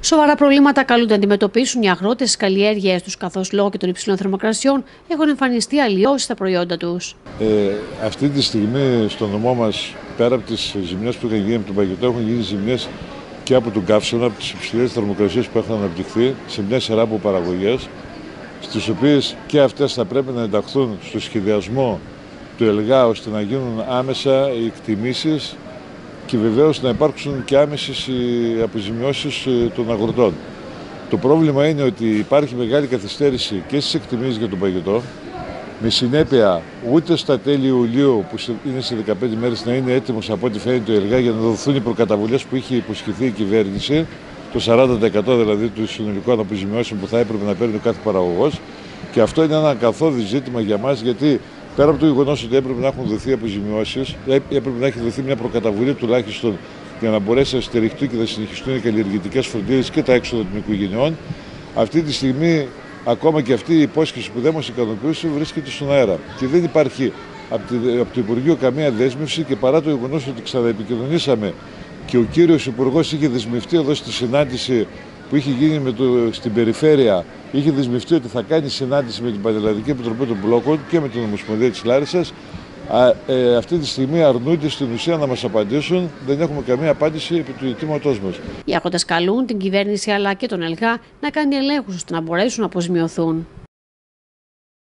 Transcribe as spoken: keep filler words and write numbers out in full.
Σοβαρά προβλήματα καλούνται να αντιμετωπίσουν οι αγρότες στις καλλιέργειές τους, καθώς λόγω και των υψηλών θερμοκρασιών έχουν εμφανιστεί αλλοιώσεις στα προϊόντα τους. Ε, αυτή τη στιγμή στο νομό μας, πέρα από τις ζημιές που είχαν γίνει από τον παγετό, έχουν γίνει ζημιές και από τον καύσωνα, από τις υψηλές θερμοκρασίες που έχουν αναπτυχθεί σε μια σειρά από παραγωγές, στις οποίες και αυτές θα πρέπει να ενταχθούν στο σχεδιασμό του ΕΛΓΑ, ώστε να γίνουν άμεσα οι εκτιμήσεις και βεβαίως να υπάρξουν και άμεσες αποζημιώσεις των αγροτών. Το πρόβλημα είναι ότι υπάρχει μεγάλη καθυστέρηση και στις εκτιμήσεις για τον παγετό, με συνέπεια ούτε στα τέλη Ιουλίου, που είναι σε δεκαπέντε μέρες, να είναι έτοιμος από ό,τι φαίνεται το ΕΛΓΑ για να δοθούν οι προκαταβολές που είχε υποσχεθεί η κυβέρνηση, το σαράντα τοις εκατό δηλαδή του συνολικών αποζημιώσεων που θα έπρεπε να παίρνει ο κάθε παραγωγός. Και αυτό είναι ένα καθόδη ζήτημα για μας, γιατί πέρα από το γεγονός ότι έπρεπε να έχουν δοθεί αποζημιώσεις, έπρεπε να έχει δοθεί μια προκαταβολή τουλάχιστον για να μπορέσει να στηριχτούν και να συνεχιστούν οι καλλιεργητικές φροντίδες και τα έξοδα των οικογενειών. Αυτή τη στιγμή, ακόμα και αυτή η υπόσχεση που δεν μας ικανοποιούσε βρίσκεται στον αέρα. Και δεν υπάρχει από το Υπουργείο καμία δέσμευση, και παρά το γεγονός ότι ξαναεπικοινωνήσαμε και ο κύριος Υπουργός είχε δεσμευτεί εδώ στη συνάντηση που είχε γίνει με το, στην περιφέρεια, είχε δεσμευτεί ότι θα κάνει συνάντηση με την Πανελλαδική Επιτροπή των Μπλόκων και με την Ομοσπονδία της Λάρισσας. Α, ε, αυτή τη στιγμή αρνούνται στην ουσία να μας απαντήσουν, δεν έχουμε καμία απάντηση επί του ζητήματός μας. Οι αγρότες καλούν την κυβέρνηση αλλά και τον ΕΛΓΑ να κάνει ελέγχους ώστε να μπορέσουν να αποζημιωθούν.